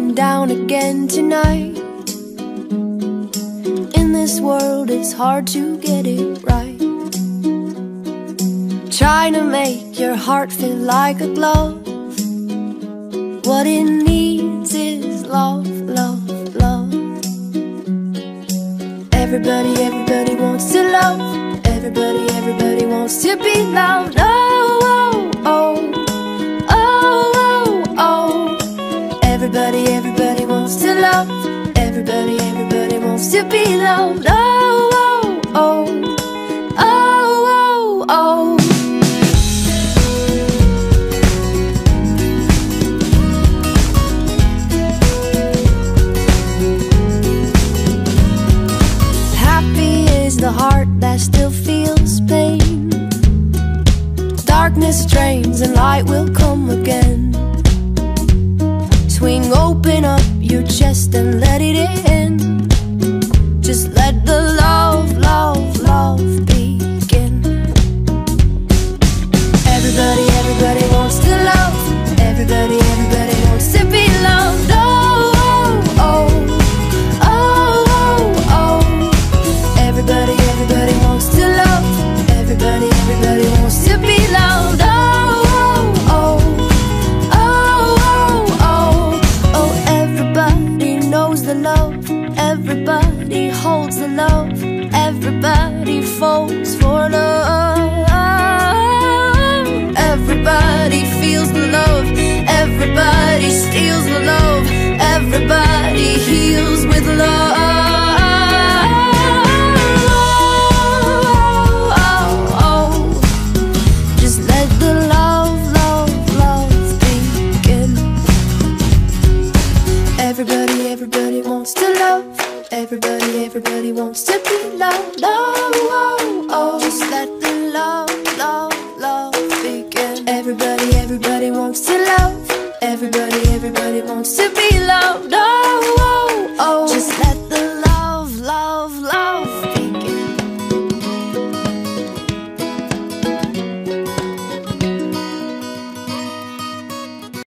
feeling down again tonight. In this world it's hard to get it right. Trying to make your heart feel like a glove. What it needs is love, love, love. Everybody, everybody wants to love. Everybody, everybody wants to be loved. Oh, oh, oh, oh, oh, oh. Everybody, everybody wants to love. Everybody, everybody wants to be loved. Oh, oh, oh, oh, oh, oh. The heart that still feels pain. Darkness drains and light will come again. Swing open up your chest and let it in. Just let the love, love, love begin. Everybody, everybody wants to love. Everybody, everybody wants to be loved. Oh, oh, oh, oh, oh, oh. Everybody, everybody wants to love. Everybody, everybody wants to be loved. Oh, oh, oh, oh, oh, oh. Everybody knows the love. Everybody holds the love. Everybody falls for love. Everybody feels the love. Everybody steals the love. Everybody heals with love. Everybody, everybody wants to love. Everybody, everybody wants to be loved. Oh, oh, oh. Just let the love, love, love begin. Everybody, everybody wants to love. Everybody, everybody wants to